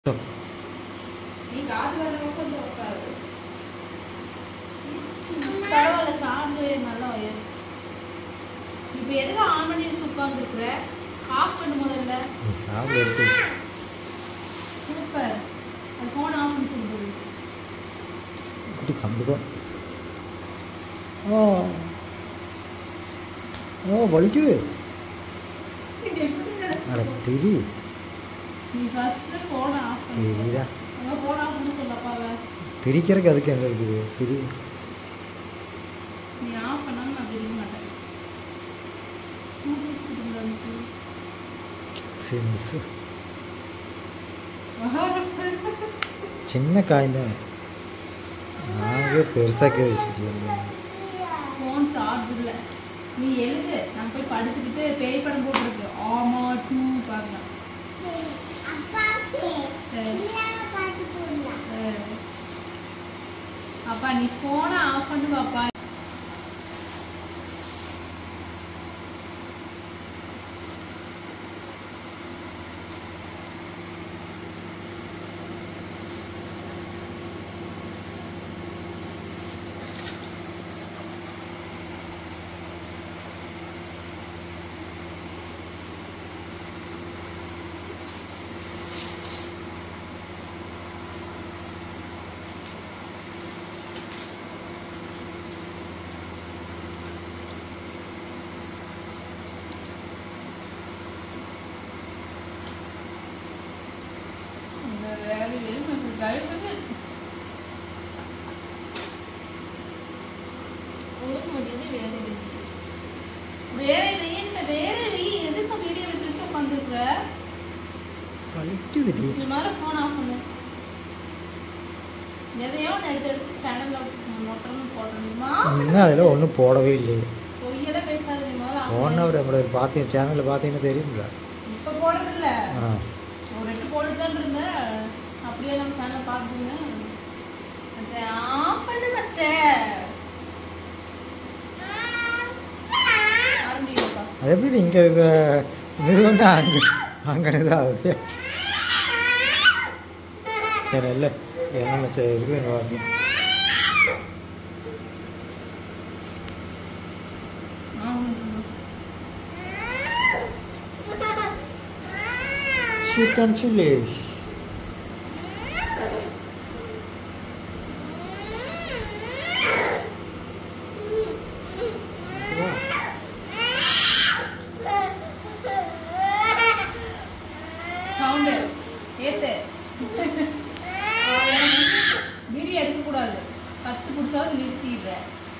பரவாயில்ல சாப்பிட்டு நல்லா வயிறு இப்போ எதுக்கு ஆன் பண்ணி உட்காந்துருக்குற ஆஃப் பண்ணு முதல்ல சாப்பிடு சூப்பர் அது ஃபோன் ஆஃப் பண்ணி சொல்லுது குட்டி கம்புக்கோ வலிக்குது அட திரி நீ ஃபர்ஸ்ட் ஃபோன் ஆஃப் பண்ணு தெரியுதா அங்க ஃபோன் ஆஃப் பண்ண சொல்லப்பாவே பிரிக்கிறதுக்கு அதுக்கு என்ன இருக்குது பிரி நீ ஆஃப் பண்ணாலும் நான் பிரிக்க மாட்டேன் சின்ன காய் தான் நாங்கள் பெருசாக வச்சுருக்கோம் ஃபோன் சார்ஜ் இல்லை நீ எழுது நான் போய் படுத்துக்கிட்டு பேய் படம் போட்டுருக்கு ஆமா டூ பார்க்கலாம் அப்பா நீ ஃபோனை ஆஃப் பண்ணு பாப்பா அதில் ஒன்றும் போடவே இல்லையே போனவர் நம்மளோட பார்த்தீங்க சேனலில் பார்த்தீங்கன்னா தெரியுங்களா இப்போ போடுறது இல்லை ஒரு 2 போட்டு தான் இருந்தேன் அப்படியே நம்ம சேனல் பார்த்துங்க ஆஃப் பண்ணு மச்சே அது எப்படி இங்கே இது வந்து அங்கே தான் ஆகுது சரி இல்லை என்ன மச்சம் இருக்குது எங்கள் வாங்க chicken chilies சவுண்ட் ஏத்து வீடியோ எடுக்க கூடாது கத்து பிடிச்சாவது நிறுத்திடுறேன்